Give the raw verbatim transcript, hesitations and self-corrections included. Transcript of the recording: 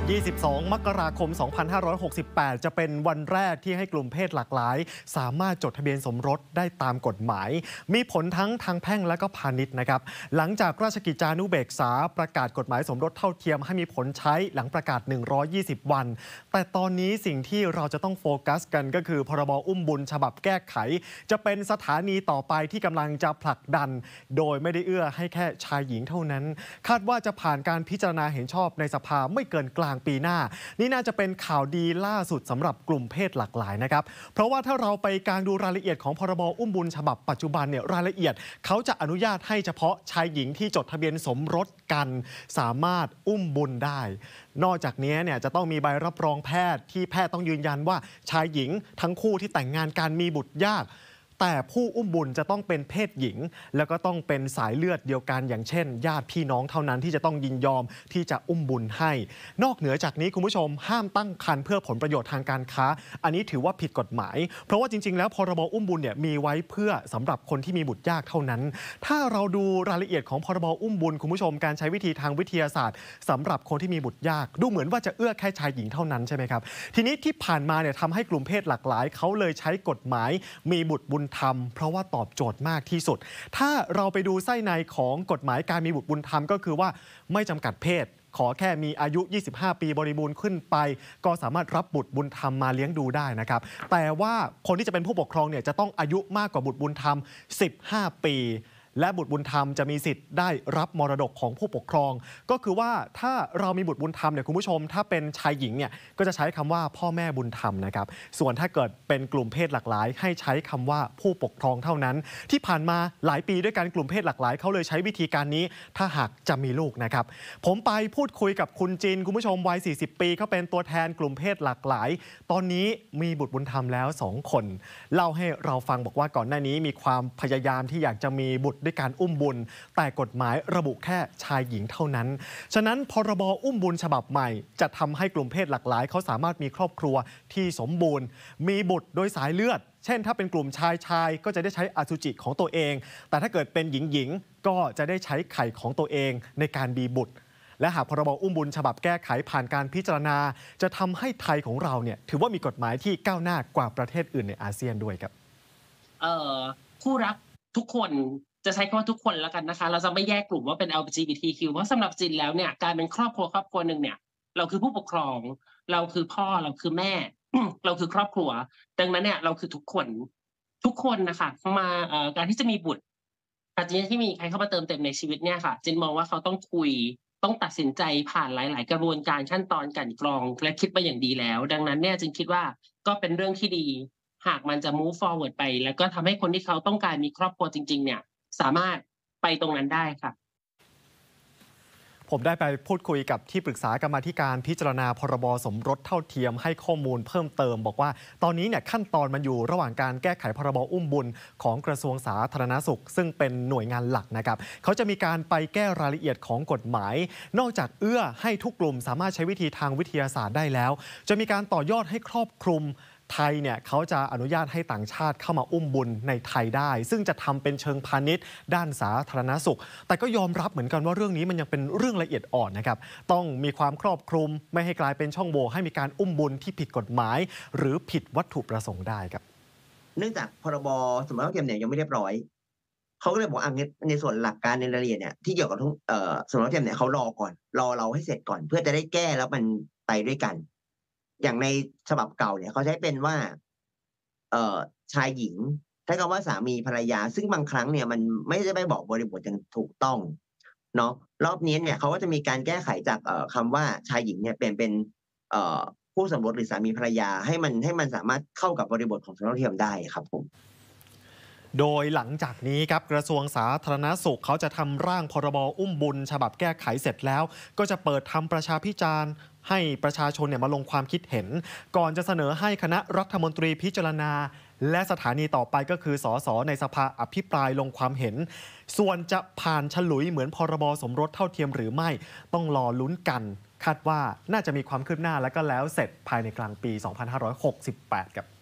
ยี่สิบสอง มกราคม สองพันห้าร้อยหกสิบแปด จะเป็นวันแรกที่ให้กลุ่มเพศหลากหลายสามารถจดทะเบียนสมรสได้ตามกฎหมาย มีผลทั้งทางแพ่งและก็พาณิชย์นะครับ หลังจากราชกิจจานุเบกษาประกาศกฎหมายสมรสเท่าเทียมให้มีผลใช้หลังประกาศ หนึ่งร้อยยี่สิบ วัน แต่ตอนนี้สิ่งที่เราจะต้องโฟกัสกันก็คือพรบอุ้มบุญฉบับแก้ไข จะเป็นสถานีต่อไปที่กำลังจะผลักดัน โดยไม่ได้เอื้อให้แค่ชายหญิงเท่านั้นคาดว่าจะผ่านการพิจารณาเห็นชอบในสภาไม่เกินกลางปีหน้านี่น่าจะเป็นข่าวดีล่าสุดสำหรับกลุ่มเพศหลากหลายนะครับเพราะว่าถ้าเราไปกางดูรายละเอียดของพรบอุ้มบุญฉบับปัจจุบันเนี่ยรายละเอียดเขาจะอนุญาตให้เฉพาะชายหญิงที่จดทะเบียนสมรสกันสามารถอุ้มบุญได้นอกจากนี้เนี่ยจะต้องมีใบรับรองแพทย์ที่แพทย์ต้องยืนยันว่าชายหญิงทั้งคู่ที่แต่งงานกันมีบุตรยากแต่ผู้อุ้มบุญจะต้องเป็นเพศหญิงแล้วก็ต้องเป็นสายเลือดเดียวกันอย่างเช่นญาติพี่น้องเท่านั้นที่จะต้องยินยอมที่จะอุ้มบุญให้นอกเหนือจากนี้คุณผู้ชมห้ามตั้งครรภ์เพื่อผลประโยชน์ทางการค้าอันนี้ถือว่าผิดกฎหมายเพราะว่าจริงๆแล้วพรบอุ้มบุญเนี่ยมีไว้เพื่อสำหรับคนที่มีบุตรยากเท่านั้นถ้าเราดูรายละเอียดของพรบอุ้มบุญคุณผู้ชมการใช้วิธีทางวิทยาศาสตร์สำหรับคนที่มีบุตรยากดูเหมือนว่าจะเอื้อแค่ชายหญิงเท่านั้นใช่ไหมครับทีนี้ที่ผ่านมาเนี่ยทำให้กลุ่มเพศหลากหลายเขาเลยใช้กฎหมายมีบุตรบุญธรรมเพราะว่าตอบโจทย์มากที่สุดถ้าเราไปดูไส้ในของกฎหมายการมีบุตรบุญธรรมก็คือว่าไม่จำกัดเพศขอแค่มีอายุ ยี่สิบห้า ปีบริบูรณ์ขึ้นไปก็สามารถรับบุตรบุญธรรมมาเลี้ยงดูได้นะครับแต่ว่าคนที่จะเป็นผู้ปกครองเนี่ยจะต้องอายุมากกว่าบุตรบุญธรรม สิบห้า ปีและบุตรบุญธรรมจะมีสิทธิ์ได้รับมรดกของผู้ปกครองก็คือว่าถ้าเรามีบุตรบุญธรรมเนี่ยคุณผู้ชมถ้าเป็นชายหญิงเนี่ยก็จะใช้คำว่าพ่อแม่บุญธรรมนะครับส่วนถ้าเกิดเป็นกลุ่มเพศหลากหลายให้ใช้คำว่าผู้ปกครองเท่านั้นที่ผ่านมาหลายปีด้วยกันกลุ่มเพศหลากหลายเขาเลยใช้วิธีการนี้ถ้าหากจะมีลูกนะครับผมไปพูดคุยกับคุณจินคุณผู้ชมวัยสี่สิบปีเขาเป็นตัวแทนกลุ่มเพศหลากหลายตอนนี้มีบุตรบุญธรรมแล้วสองคนเล่าให้เราฟังบอกว่าก่อนหน้านี้มีความพยายามที่อยากจะมีบุตรด้วยการอุ้มบุญแต่กฎหมายระบุแค่ชายหญิงเท่านั้นฉะนั้นพรบอุ้มบุญฉบับใหม่จะทำให้กลุ่มเพศหลากหลายเขาสามารถมีครอบครัวที่สมบูรณ์มีบุตรโดยสายเลือดเช่นถ้าเป็นกลุ่มชายชายก็จะได้ใช้อสุจิของตัวเองแต่ถ้าเกิดเป็นหญิงหญิงก็จะได้ใช้ไข่ของตัวเองในการมีบุตรและหากพรบอุ้มบุญฉบับแก้ไขผ่านการพิจารณาจะทำให้ไทยของเราเนี่ยถือว่ามีกฎหมายที่ก้าวหน้ากว่าประเทศอื่นในอาเซียนด้วยครับเอ่อคู่รักทุกคนจะใช้คำว่าทุกคนแล้วกันนะคะเราจะไม่แยกกลุ่มว่าเป็น แอล จี บี ที คิว เพราะสำหรับจินแล้วเนี่ยการเป็นครอบครัวครอบครัวหนึ่งเนี่ยเราคือผู้ปกครองเราคือพ่อเราคือแม่ เราคือครอบครัวดังนั้นเนี่ยเราคือทุกคนทุกคนนะคะมาเอ่อการที่จะมีบุตรอาจจะที่มีใครเข้ามาเติมเต็มในชีวิตเนี่ยค่ะจินมองว่าเขาต้องคุยต้องตัดสินใจผ่านหลายๆกระบวนการขั้นตอนกลั่นกรองและคิดมาอย่างดีแล้วดังนั้นเนี่ยจินคิดว่าก็เป็นเรื่องที่ดีหากมันจะ move forward ไปแล้วก็ทำให้คนที่เขาต้องการมีครอบครัวจริงๆเนี่ยสามารถไปตรงนั้นได้ค่ะผมได้ไปพูดคุยกับที่ปรึกษากรรมาธิการพิจารณาพรบสมรสเท่าเทียมให้ข้อมูลเพิ่มเติมบอกว่าตอนนี้เนี่ยขั้นตอนมันอยู่ระหว่างการแก้ไขพรบอุ้มบุญของกระทรวงสาธารณสุขซึ่งเป็นหน่วยงานหลักนะครับเขาจะมีการไปแก้รายละเอียดของกฎหมายนอกจากเอื้อให้ทุกกลุ่มสามารถใช้วิธีทางวิทยาศาสตร์ได้แล้วจะมีการต่อยอดให้ครอบคลุมไทยเนี่ยเขาจะอนุญาตให้ต่างชาติเข้ามาอุ้มบุญในไทยได้ซึ่งจะทำเป็นเชิงพาณิชย์ด้านสาธารณสุขแต่ก็ยอมรับเหมือนกันว่าเรื่องนี้มันยังเป็นเรื่องละเอียดอ่อนนะครับต้องมีความครอบคลุมไม่ให้กลายเป็นช่องโหว่ให้มีการอุ้มบุญที่ผิดกฎหมายหรือผิดวัตถุประสงค์ได้ครับเนื่องจากพรบสมรสเท่าเทียมเนี่ยยังไม่เรียบร้อยเขาก็เลยบอกอ่ะในส่วนหลักการในรายละเอียดเนี่ยที่เกี่ยวกับเอ่อสมรสเท่าเทียมเนี่ยเขารอก่อนรอเราให้เสร็จก่อนเพื่อจะได้แก้แล้วมันไปด้วยกันอย่างในฉบับเก่าเนี่ยเขาใช้เป็นว่าเอ่อชายหญิงใช้คำว่าสามีภรรยาซึ่งบางครั้งเนี่ยมันไม่ได้ไปบอกบริบทอย่างถูกต้องเนาะรอบนี้เนี่ยเขาก็จะมีการแก้ไขจากเอ่อคำว่าชายหญิงเนี่ยเปลี่ยนเป็นเอ่อผู้สมรสหรือสามีภรรยาให้มันให้มันสามารถเข้ากับบริบทของสมรสเท่าเทียมได้ครับผมโดยหลังจากนี้ครับกระทรวงสาธารณสุขเขาจะทำร่างพรบอุ้มบุญฉบับแก้ไขเสร็จแล้วก็จะเปิดทำประชาพิจารณ์ให้ประชาชนเนี่ยมาลงความคิดเห็นก่อนจะเสนอให้คณะรัฐมนตรีพิจารณาและสถานีต่อไปก็คือสสในสภาอภิปรายลงความเห็นส่วนจะผ่านฉลุยเหมือนพรบสมรสเท่าเทียมหรือไม่ต้องรอลุ้นกันคาดว่าน่าจะมีความคืบหน้าและก็แล้วเสร็จภายในกลางปี สองพันห้าร้อยหกสิบแปด ครับ